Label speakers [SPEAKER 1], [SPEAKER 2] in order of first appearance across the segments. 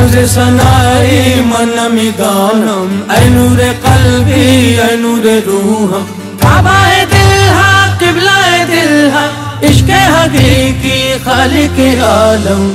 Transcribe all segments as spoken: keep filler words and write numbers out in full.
[SPEAKER 1] अर्ज़ सनाई मनमी गानम ऐ नूरे क़ल्बी ऐ नूरे रूहम। काबाए दिल हा क़िबलाए दिल हा इश्क़े हक़ीक़ी खालिक़े आलम।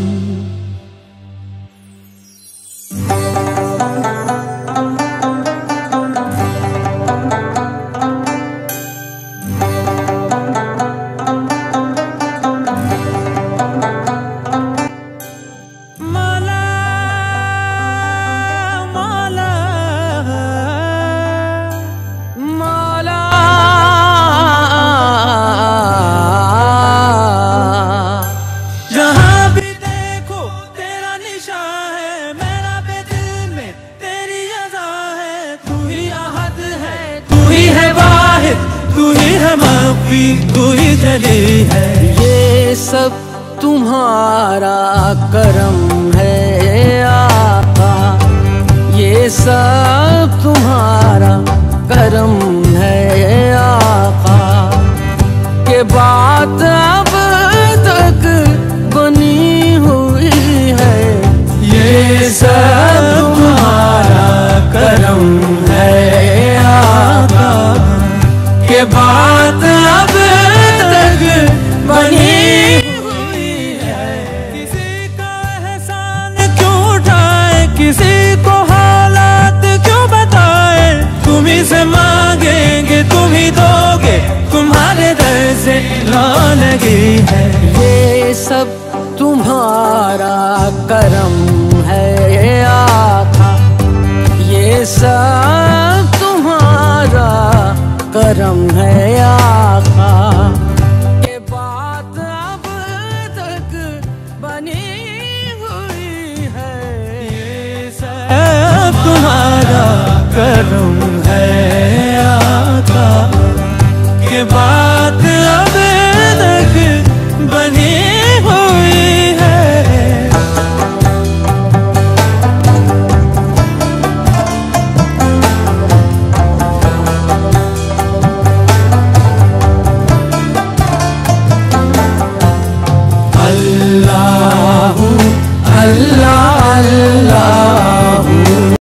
[SPEAKER 1] तू ही जली है।
[SPEAKER 2] ये सब तुम्हारा करम है आका, ये सब तुम्हारा करम है आका। के बात अब तक बनी हुई है,
[SPEAKER 1] ये सब तुम्हारा करम है आका। के बात अब तक बनी हुई है। किसी का एहसान क्यों उठाए, किसी को हालात क्यों बताए। तुम ही से मांगेंगे तुम ही दोगे, तुम्हारे दर से लौट लगी है।
[SPEAKER 2] ये सब तुम्हारा करम है आका, ये सब तुम्हारा करम है आका। के बात अब तक बनी हुई है,
[SPEAKER 1] ये सब तुम्हारा करम है आका। के बात अब